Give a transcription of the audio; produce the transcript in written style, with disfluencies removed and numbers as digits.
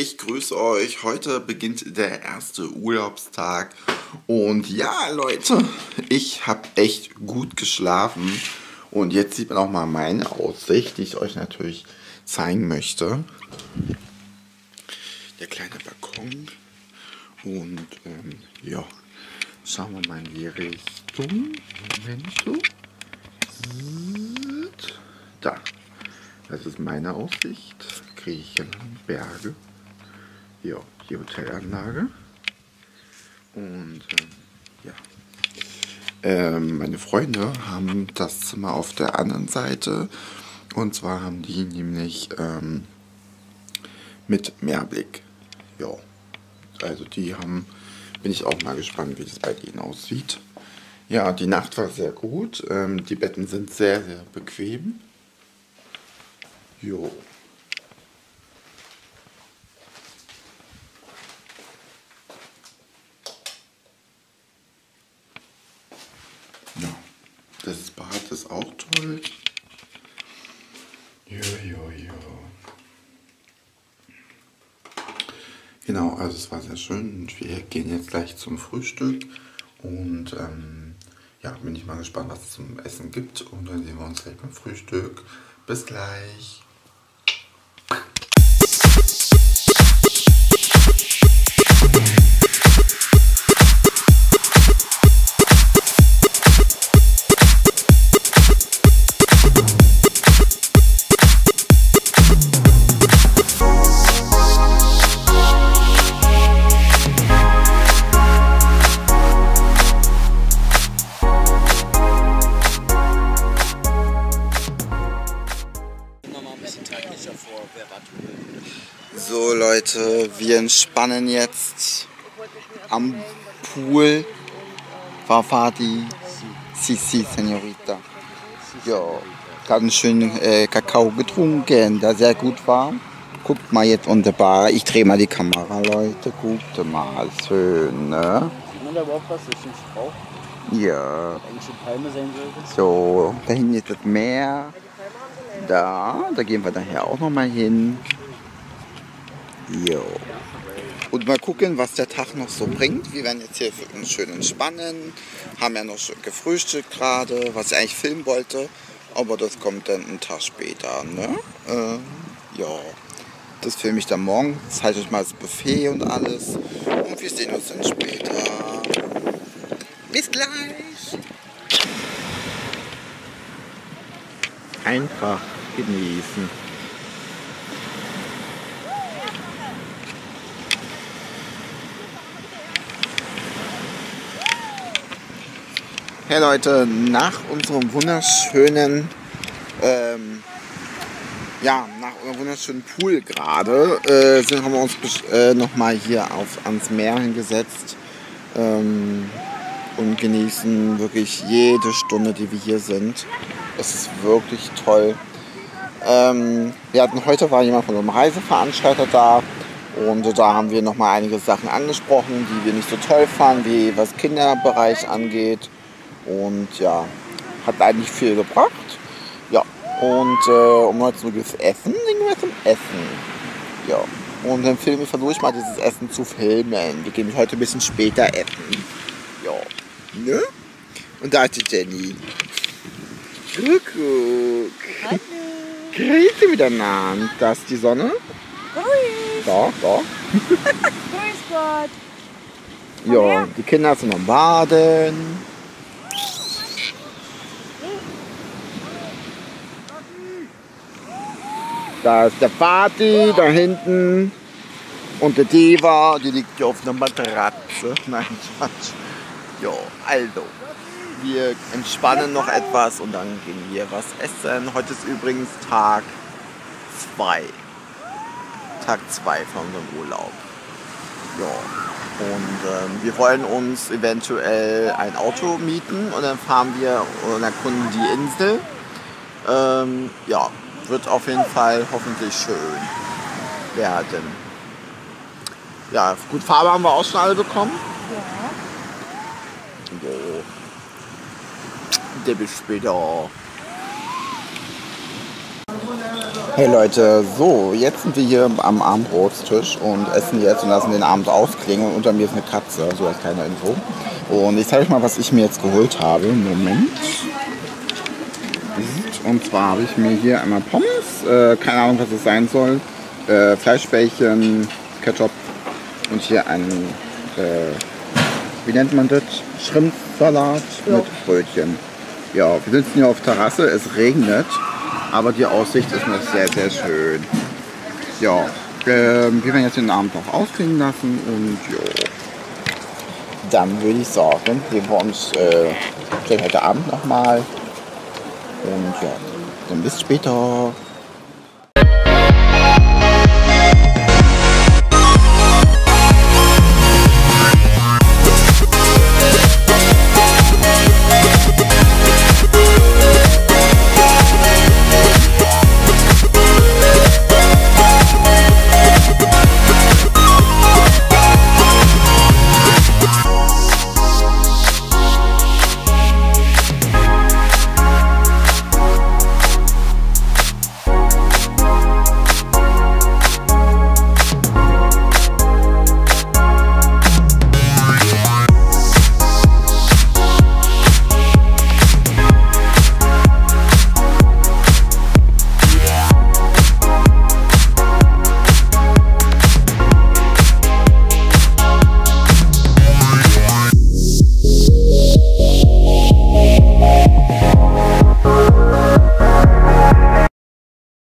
ich grüße euch. Heute beginnt der erste Urlaubstag. Und ja, Leute, ich habe echt gut geschlafen. Und jetzt sieht man auch mal meine Aussicht, die ich euch natürlich zeigen möchte. Der kleine Balkon. Und ja, schauen wir mal in die Richtung. Moment. Da. Das ist meine Aussicht. Griechenland, Berge. Ja, die Hotelanlage. Und ja. Meine Freunde haben das Zimmer auf der anderen Seite. Und zwar haben die nämlich mit Meerblick. Ja. Also die haben, bin ich auch mal gespannt, wie das bei denen aussieht. Ja, die Nacht war sehr gut. Die Betten sind sehr, sehr bequem. Jo. Ja, das Bad ist auch toll. Jo. Genau, also es war sehr schön und wir gehen jetzt gleich zum Frühstück und ja, bin ich mal gespannt, was es zum Essen gibt und dann sehen wir uns gleich beim Frühstück. Bis gleich. So Leute, wir entspannen jetzt am Pool. Fafati, si, Senorita. Ja, ganz schön Kakao getrunken, der sehr gut war. Guckt mal jetzt wunderbar. Ich drehe mal die Kamera, Leute. Guckt mal, schön, ne? Sieht man da überhaupt was? Ist ein Strauch? Ja. Englische Palme sein sollte? So, da hinten ist das Meer. Da gehen wir nachher auch nochmal hin. Jo. Und mal gucken, was der Tag noch so bringt. Wir werden jetzt hier schön entspannen. Haben ja noch schön gefrühstückt gerade, was ich eigentlich filmen wollte. Aber das kommt dann einen Tag später, ne? Ja. Das filme ich dann morgen. Zeige euch mal das Buffet und alles. Und wir sehen uns dann später. Bis gleich. Einfach genießen. Hey Leute, nach unserem wunderschönen Pool gerade haben wir uns nochmal hier ans Meer hingesetzt und genießen wirklich jede Stunde, die wir hier sind. Es ist wirklich toll. Heute war jemand von einem Reiseveranstalter da und da haben wir nochmal einige Sachen angesprochen, die wir nicht so toll fanden, wie was Kinderbereich angeht. Und ja, hat eigentlich viel gebracht. Ja, und um 19 Uhr geht's essen, gehen wir zum Essen. Ja, und dann versuche ich mal dieses Essen zu filmen. Wir gehen heute ein bisschen später essen. Ja, ne? Und da ist die Jenny. Kuckuck. Hallo. Grüße miteinander. Da ist die Sonne. Grüß. Da. Grüß Gott. Ja, die Kinder sind am Baden. Da ist der Vati, da hinten. Und der Diva, die liegt hier auf einer Matratze. Nein, Quatsch. Jo, also. Wir entspannen noch etwas und dann gehen wir was essen. Heute ist übrigens Tag 2. Tag 2 von unserem Urlaub. Ja. Und wir wollen uns eventuell ein Auto mieten und dann fahren wir und erkunden die Insel. Ja. Wird auf jeden Fall hoffentlich schön werden. Ja, gut, Farbe haben wir auch schon alle bekommen. Ja. So. Der bis später. Hey Leute, so, jetzt sind wir hier am Abendbrotstisch und essen jetzt und lassen den Abend ausklingen. Und unter mir ist eine Katze, so als kleine Info. Und ich zeige euch mal, was ich mir jetzt geholt habe. Moment. Und zwar habe ich mir hier einmal Pommes, keine Ahnung, was es sein soll, Fleischbällchen, Ketchup und hier einen, wie nennt man das? Shrimpsalat mit Brötchen. Ja, wir sitzen hier auf Terrasse, es regnet, aber die Aussicht ist noch sehr, sehr schön. Ja, wir werden jetzt den Abend noch ausklingen lassen und ja. Dann würde ich sagen, sehen wir uns vielleicht heute Abend nochmal. Und ja, dann bis später.